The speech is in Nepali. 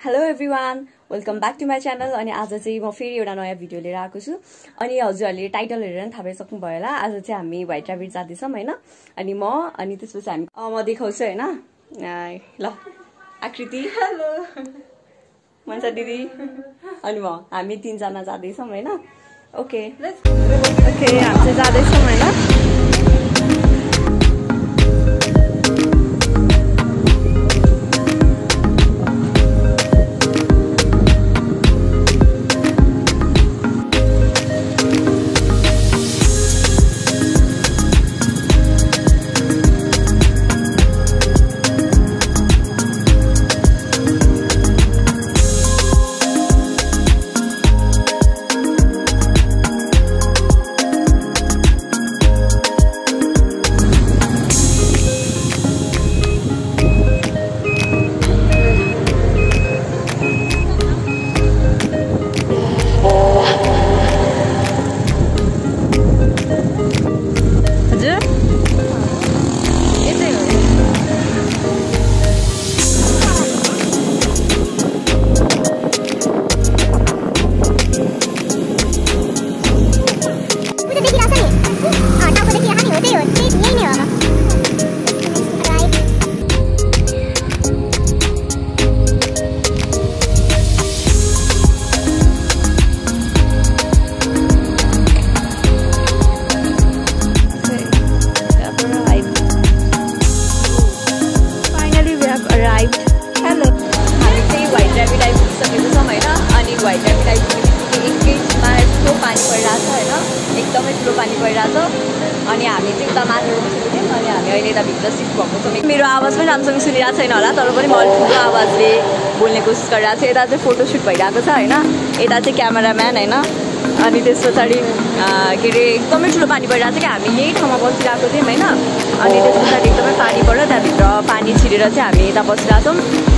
Hello everyone, welcome back to my channel. अनि आज चाहिँ म फेरि एउटा नयाँ भिडियो लिएर आएको छु। अनि हजुरहरूले टाइटल हेरेर थाहा पाइसक्नु भयो होला। आज चाहिँ हामी व्हाइट ऱ्याबिट जाँदैछौँ होइन। अनि त्यसपछि हामी म देखाउँछु होइन। ल आकृति, हेलो मनसा दिदी, अनि हामी तीनजना जाँदैछौँ होइन। ओके हामी चाहिँ जाँदैछौँ होइन। एकदमै ठुलो पानी परिरहेछ अनि हामी चाहिँ उता माथि थियौँ अनि हामी अहिले यता भित्र सिफ्ट भएको छौँ। मेरो आवाज पनि राम्रोसँग सुनिरहेको छैन होला, तर पनि म ठुलो आवाजले बोल्ने कोसिस गरिरहेको छु। यता चाहिँ फोटोसुट भइरहेको छ होइन। यता चाहिँ क्यामेराम्यान होइन। अनि त्यस पछाडि के अरे एकदमै ठुलो पानी परिरहेको छ कि हामी यही ठाउँमा बसिरहेको थियौँ होइन। अनि त्यस पछाडि एकदमै पानी पऱ्यो, त्यहाँभित्र पानी छिरेर चाहिँ हामी यता बसिरहेको छौँ।